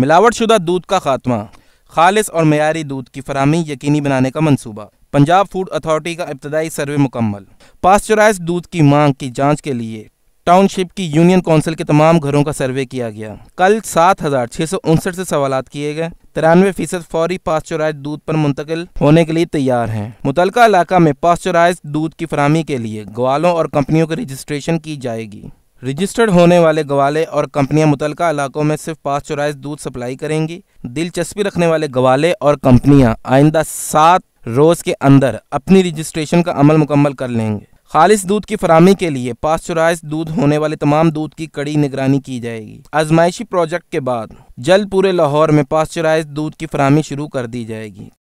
मिलावटशुदा दूध का खात्मा, खालिस और मेयारी दूध की फराहमी यकीनी बनाने का मंसूबा। पंजाब फूड अथॉरिटी का इब्तदाई सर्वे मुकम्मल। पास्चराइज्ड दूध की मांग की जांच के लिए टाउनशिप की यूनियन काउंसिल के तमाम घरों का सर्वे किया गया। कल 7,659 से सवालात किए गए। 93% फौरी पास्चराइज्ड दूध पर मुंतकिल होने के लिए तैयार हैं। मुतलका इलाका में पास्चराइज्ड दूध की फराहमी के लिए गवालों और कंपनियों की रजिस्ट्रेशन की जाएगी। रजिस्टर्ड होने वाले गवाले और कंपनियां मुतलका इलाकों में सिर्फ पास्चराइज्ड दूध सप्लाई करेंगी। दिलचस्पी रखने वाले गवाले और कंपनियां आइंदा 7 रोज के अंदर अपनी रजिस्ट्रेशन का अमल मुकम्मल कर लेंगे। खालिस दूध की फराहमी के लिए पास्चराइज्ड दूध होने वाले तमाम दूध की कड़ी निगरानी की जाएगी। आजमाइशी प्रोजेक्ट के बाद जल्द पूरे लाहौर में पास्चराइज्ड दूध की फराहमी शुरू कर दी जाएगी।